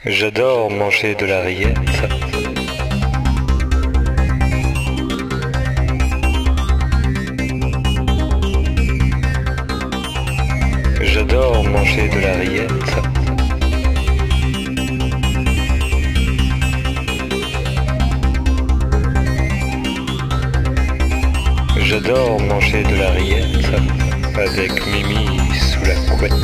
J'adore manger de la rillette. J'adore manger de la rillette. J'adore manger de la rillette avec Mimi sous la couette.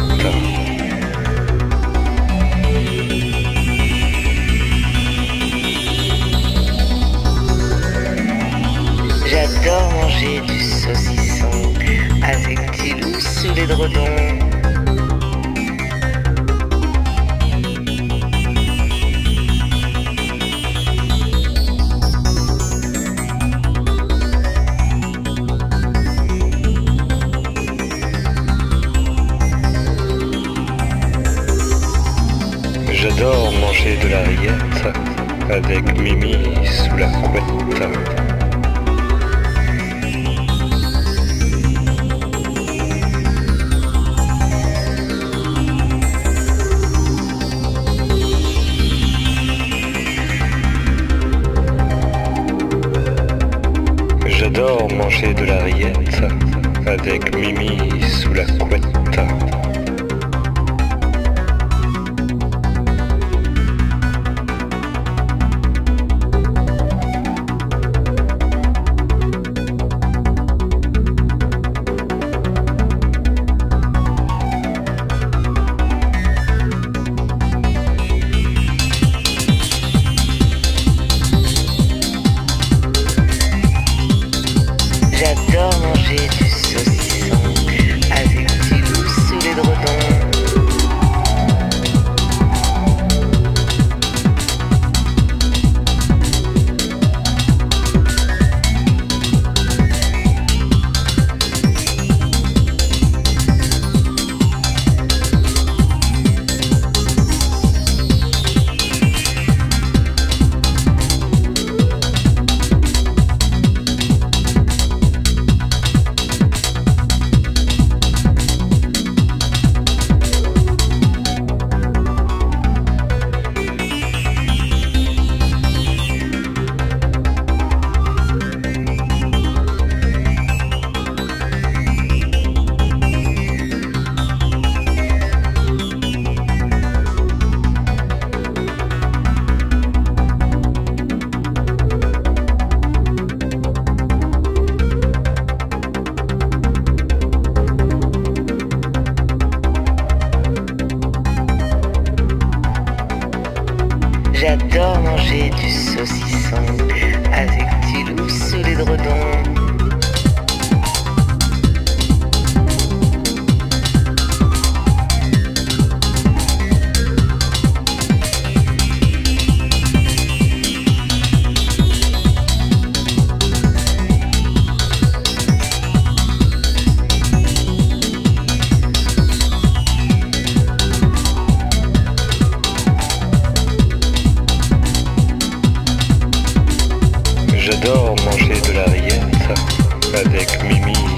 J'adore manger du saucisson avec du loup sous l'édredon. J'adore manger de la rillette avec Mimi sous la couette. J'adore manger de la rillette avec Mimi sous la couette. J'adore manger du saucisson avec du loup sous l'édredon. J'adore manger du saucisson avec du loup sous l'édredon. J'adore manger de la rillette avec Mimi